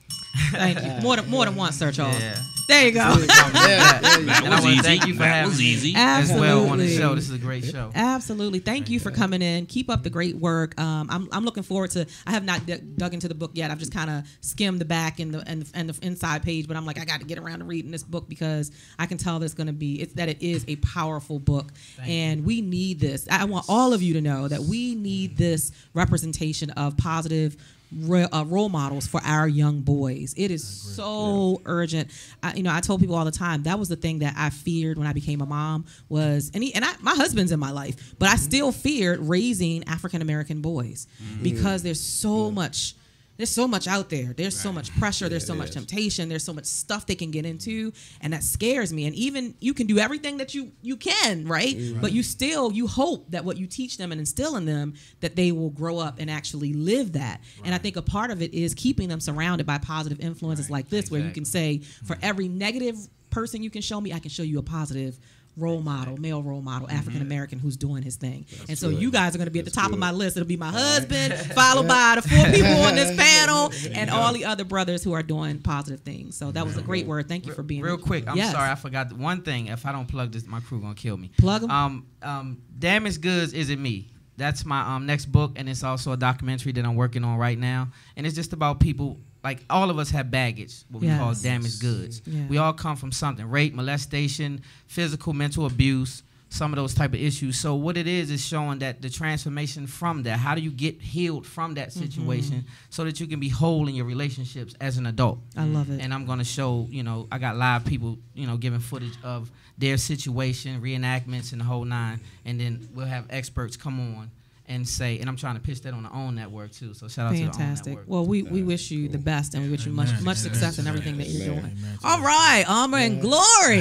Thank you. More than more than once, Sir Charles. Yeah. There you go. Yeah, yeah, That And I was want easy. to thank you for That having was me easy. as well on the Absolutely. show. This is a great show. Absolutely. Thank you for coming in. Keep up the great work. Um, I'm, I'm looking forward to. I have not d- dug into the book yet. I've just kind of skimmed the back and the and, and the inside page. But I'm like, I got to get around to reading this book because I can tell there's going to be it's that it is a powerful book, and we need this. I want all of you to know that we need this representation of positive Re- uh, role models for our young boys. It is so urgent. I, you know, I told people all the time that was the thing that I feared when I became a mom was, and, he, and I, my husband's in my life, but I still feared raising African American boys because there's so much. There's so much out there. There's so much pressure. There's so much temptation. There's so much stuff they can get into, and that scares me. And even you can do everything that you you can, right? But you still you hope that what you teach them and instill in them that they will grow up and actually live that. And I think a part of it is keeping them surrounded by positive influences like this, where you can say, for every negative person you can show me, I can show you a positive role model, male role model, African American who's doing his thing. And so good. you guys are going to be at the That's top of good. my list. It'll be my husband, followed by the four people on this panel, and all the other brothers who are doing positive things. So that was a great word. Thank you for being Real quick, I'm Yes. sorry, I forgot the one thing. If I don't plug this, my crew gonna kill me. Plug 'em. Um, um, Damaged Goods Isn't Me. That's my um next book, and it's also a documentary that I'm working on right now. And it's just about people. Like, all of us have baggage, what we Yes. call damaged goods. Yeah. We all come from something: rape, molestation, physical, mental abuse, some of those type of issues. So what it is is showing that the transformation from that. How do you get healed from that situation so that you can be whole in your relationships as an adult? I love it. And I'm going to show, you know, I got live people, you know, giving footage of their situation, reenactments, and the whole nine. And then we'll have experts come on and say, and I'm trying to pitch that on the OWN network too. So shout out to the OWN Fantastic. network. Well, we, we wish you the best, and we wish you much Amen. much Amen. success in Amen. everything that you're Amen. doing. Amen. All right, honor and glory.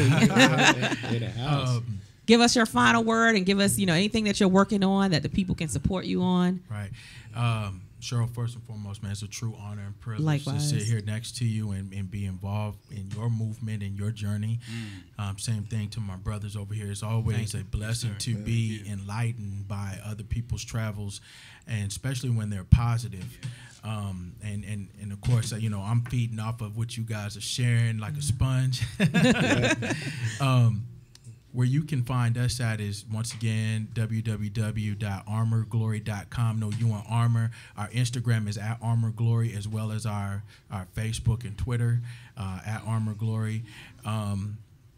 in the house. Um, Give us your final word, and give us, you know, anything that you're working on that the people can support you on. Right. Um, Cheryl, first and foremost, man, it's a true honor and privilege Likewise. to sit here next to you and, and be involved in your movement and your journey. Um, same thing to my brothers over here. It's always a blessing to be enlightened by other people's travels, and especially when they're positive. Um, and, and, and of course, uh, you know, I'm feeding off of what you guys are sharing like a sponge. um, where you can find us at is, once again, w w w dot armor glory dot com. No U in Armor. Our Instagram is at Armor Glory, as well as our, our Facebook and Twitter uh, at Armor Glory. Um,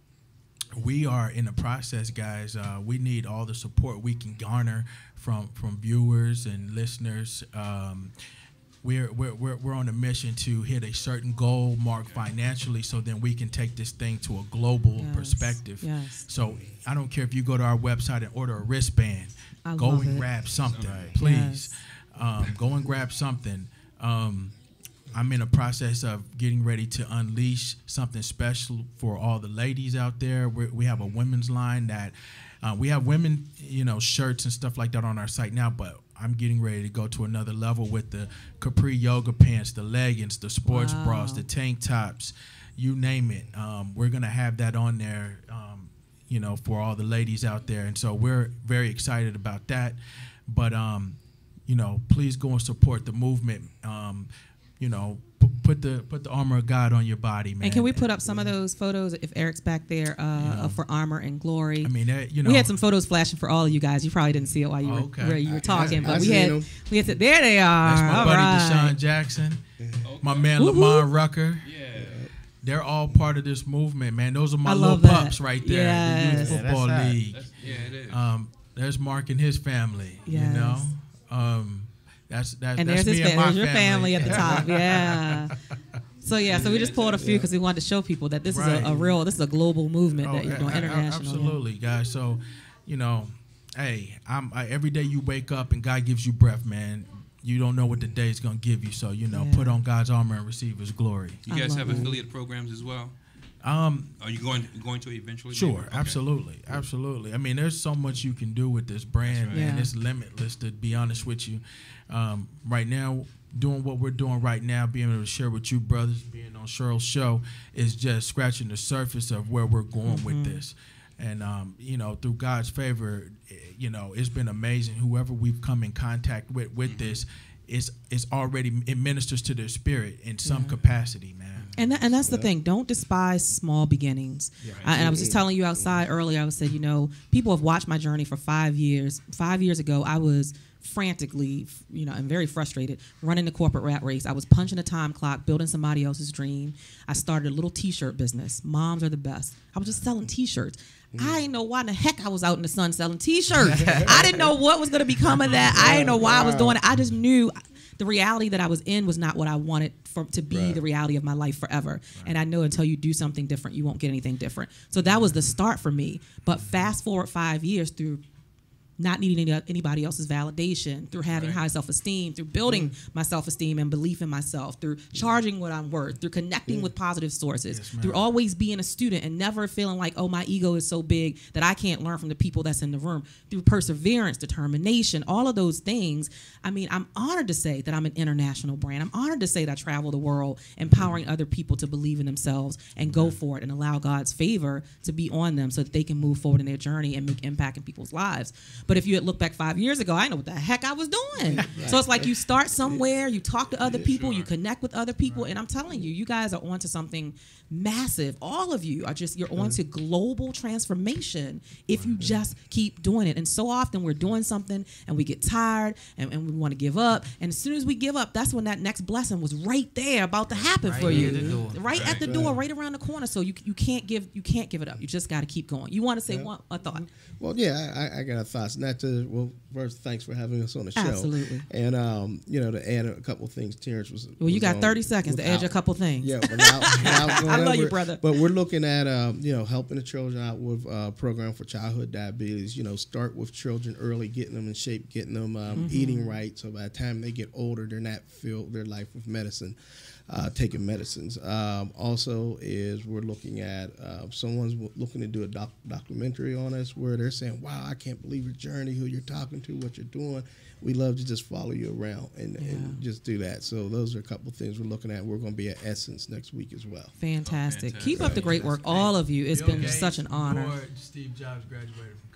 we are in the process, guys. Uh, we need all the support we can garner from from viewers and listeners. Um, We're, we're, we're, we're on a mission to hit a certain goal mark financially, so then we can take this thing to a global Yes, perspective. yes. So I don't care if you go to our website and order a wristband. I go love and it. grab something, Right. please. Yes. Um, go and grab something. Um, I'm in a process of getting ready to unleash something special for all the ladies out there. We're, we have a women's line that uh, we have women, you know, shirts and stuff like that on our site now, but I'm getting ready to go to another level with the capri yoga pants, the leggings, the sports Wow. bras, the tank tops, you name it. Um, we're going to have that on there, um, you know, for all the ladies out there. And so we're very excited about that. But, um, you know, please go and support the movement. Um, you know, p- put the put the armor of God on your body, man. And can we put up some of those photos if Eric's back there uh, Yeah. for Armor and Glory? I mean, that, you know, we had some photos flashing for all of you guys. You probably didn't see it while you were, Okay. where you were talking, I- but I we seen had them. we had to, there they are. that's my all buddy right. Deshaun Jackson, my man Woo-hoo. Lamar Rucker. Yeah. They're all part of this movement, man. Those are my I little love that. pups right there. The Yes. Youth Yeah, Football that's right. League. That's, yeah, it is. Um, there's Mark and his family. You Yes. know, um, that's that's And that's there's me his and my family. There's your family at the top. Yeah. So yeah, so we just pulled a few because we wanted to show people that this Right. is a, a real, this is a global movement Oh, that you're a- doing a- a- international. yeah. Absolutely, guys. So, you know, hey, I'm I, every day you wake up and God gives you breath, man. You don't know what the day is gonna give you. So, you know, Yeah. put on God's armor and receive His glory. You I guys love have it. affiliate programs as well? Um, Are you going going to eventually? Sure, maybe? Okay. absolutely, absolutely. I mean, there's so much you can do with this brand, right. man. Yeah. It's limitless, to be honest with you. Um, right now, doing what we're doing right now, being able to share with you, brothers, being on Cheryl's show, is just scratching the surface of where we're going Mm-hmm. with this. And um, you know, through God's favor, eh, you know, it's been amazing. Whoever we've come in contact with with Mm-hmm. this, is is already, it ministers to their spirit in some capacity, man. And that, and that's the thing. Don't despise small beginnings. I, and I was just telling you outside earlier. I was said, you know, people have watched my journey for five years. Five years ago, I was frantically, you know, and very frustrated running the corporate rat race. I was punching a time clock, building somebody else's dream. I started a little T-shirt business. Moms are the best. I was just selling T-shirts. I didn't know why in the heck I was out in the sun selling T-shirts. I didn't know what was going to become of that. I didn't know why I was doing it. I just knew the reality that I was in was not what I wanted for to be Right. the reality of my life forever. And I know until you do something different, you won't get anything different. So that was the start for me. But fast forward five years through not needing any, anybody else's validation, through having Right. high self-esteem, through building my self-esteem and belief in myself, through charging what I'm worth, through connecting with positive sources, Yes, ma'am. through always being a student and never feeling like, oh, my ego is so big that I can't learn from the people that's in the room, through perseverance, determination, all of those things. I mean, I'm honored to say that I'm an international brand. I'm honored to say that I travel the world empowering other people to believe in themselves and go for it and allow God's favor to be on them so that they can move forward in their journey and make impact in people's lives. But if you had looked back five years ago, I didn't know what the heck I was doing. So it's like you start somewhere, you talk to other people, you sure. connect with other people, and I'm telling you, you guys are onto something massive. All of you are just, you're onto global transformation if you just keep doing it. And so often we're doing something and we get tired and, and we want to give up. And as soon as we give up, that's when that next blessing was right there about to happen Right for near you. the door. Right at the door, right around the corner. So you you can't give you can't give it up. You just got to keep going. You want to say one a thought? Well, yeah, I, I got a thoughts. Not to well, first, thanks for having us on the show. Absolutely. And um, you know, to add a couple things, Terrence was. Well, you was got on thirty seconds to without- edge a couple things. Yeah, without, without going I love you, over it. brother. But we're looking at um, you know, helping the children out with a program for childhood diabetes. You know, start with children early, getting them in shape, getting them um, Mm-hmm. eating right, so by the time they get older, they're not fill their life with medicine. Uh, taking medicines. Um, also, is we're looking at uh, someone's w- looking to do a doc- documentary on us where they're saying, "Wow, I can't believe your journey, who you're talking to, what you're doing. We love to just follow you around and, and just do that." So those are a couple of things we're looking at. We're going to be at Essence next week as well. Fantastic. fantastic. Keep up the great work, all of you. It's Bill been Gates such an honor. or Steve Jobs graduated from college.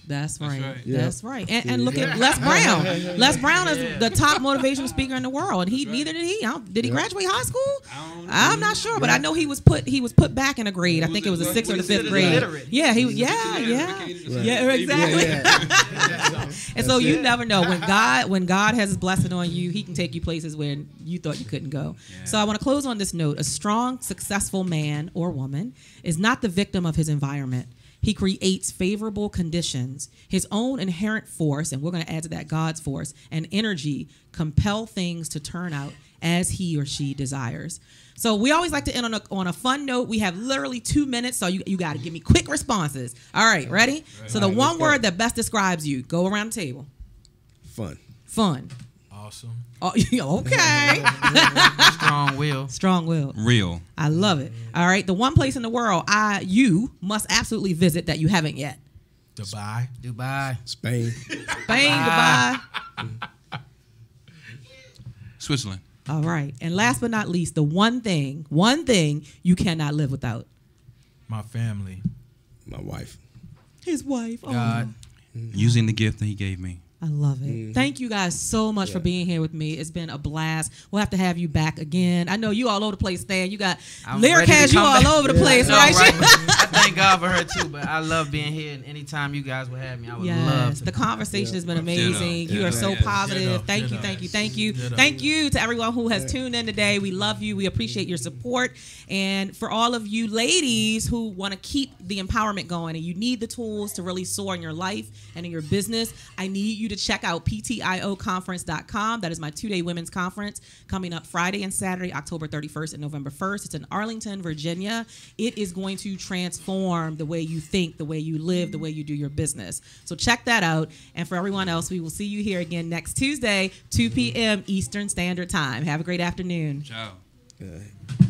That's right. right. Yeah. That's right. And, and look at Les Brown. Les Brown is the top motivational speaker in the world, and he neither did he. I don't- Did he graduate high school? I don't know. I'm not sure, but I know he was put he was put back in a grade. I think it was the Was it- sixth or the was it fifth grade. illiterate? Yeah, he was. Yeah, yeah, yeah, exactly. And so you never know when God when God has his blessing on you, he can take you places where you thought you couldn't go. So I want to close on this note. A strong, successful man or woman is not the victim of his environment. He creates favorable conditions. His own inherent force, and we're going to add to that God's force, and energy compel things to turn out as he or she desires. So we always like to end on a, on a fun note. We have literally two minutes, so you, you got to give me quick responses. All right, ready? So the All right, one let's go. word that best describes you, go around the table. Fun. Fun. Awesome. Oh, okay. Strong will. Strong will. Real. I love it. All right. The one place in the world I you must absolutely visit that you haven't yet. Dubai. Dubai. Spain. Spain, Dubai. Switzerland. All right. And last but not least, the one thing, one thing you cannot live without. My family. My wife. His wife. Oh, God. Using the gift that he gave me. I love it. Thank you guys so much for being here with me. It's been a blast. We'll have to have you back again. I know you all over the place, Stan. You got I'm Lyric ready to has you come all back. over the place, No, right? right? I thank God for her too, but I love being here. And anytime you guys would have me, I would love Yes, to. the conversation has been amazing. Ditto. You are so Ditto. positive. Ditto. Thank you, Ditto. thank you, thank you. Ditto. Thank you to everyone who has tuned in today. We love you. We appreciate your support. And for all of you ladies who want to keep the empowerment going and you need the tools to really soar in your life and in your business, I need you to check out P T I O conference dot com. That is my two-day women's conference coming up Friday and Saturday, October thirty-first and November first. It's in Arlington, Virginia. It is going to transform the way you think, the way you live, the way you do your business. So check that out. And for everyone else, we will see you here again next Tuesday, two p.m. Eastern Standard Time. Have a great afternoon. Ciao. Uh,